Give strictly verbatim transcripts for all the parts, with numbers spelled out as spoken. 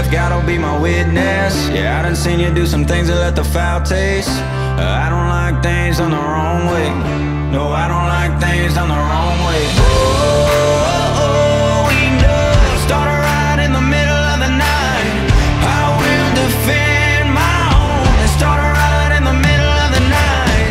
breath, God'll be my witness. Yeah, I done seen you do some things that left a foul taste. uh, I don't like things done the wrong way. No, I don't like things done the wrong way. Oh, oh, oh, enough. Start a riot in the middle of the night. I will defend my home and start a riot in the middle of the night.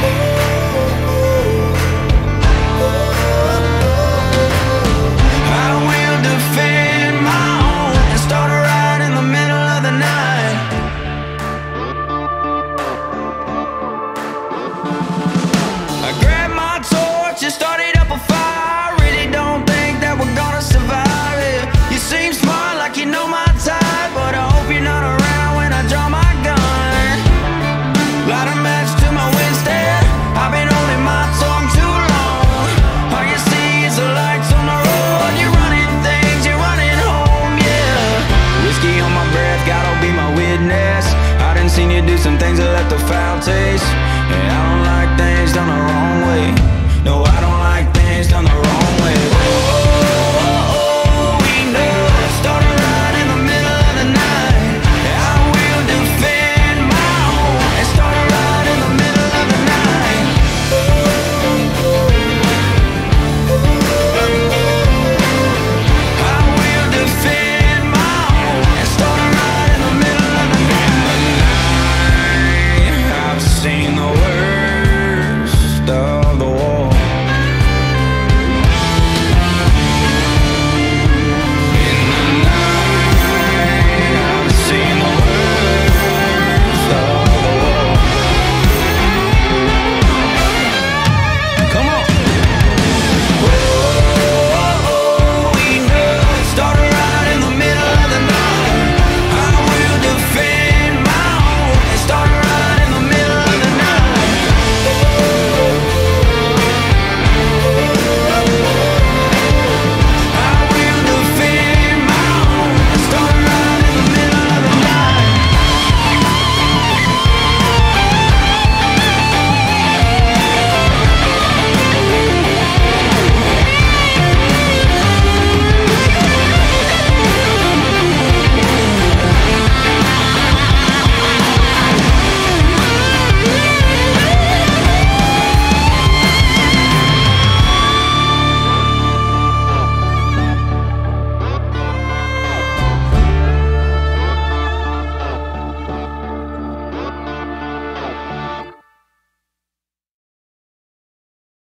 I will defend my home and start a riot in the middle of the night. I grabbed my torch and started up a fire. Really don't think that we're gonna survive it. You seem smart, like you know my type, but I hope you're not around when I draw my gun. Light a match to my Winston. I've been holding my tongue too long. All you see is the lights on the road. You're running things, you're running home, yeah. Whiskey on my breath, God'll be my witness. I done seen you do some things that left a foul taste. Yeah, I don't like things done the wrong way.